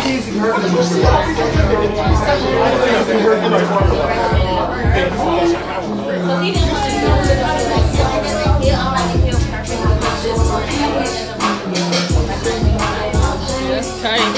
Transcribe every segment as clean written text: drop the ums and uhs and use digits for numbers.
That's tight.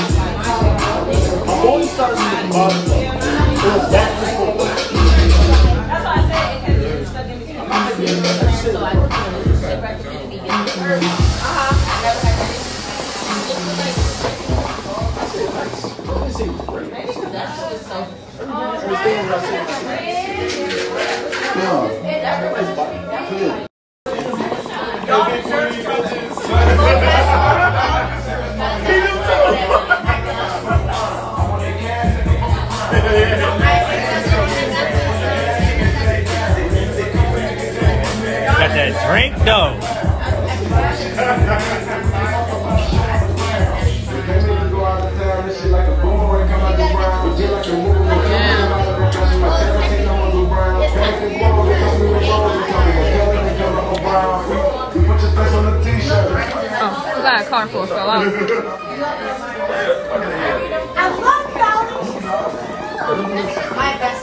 Got that drink though. Oh, we got a car full, fell out. I love Valley. My best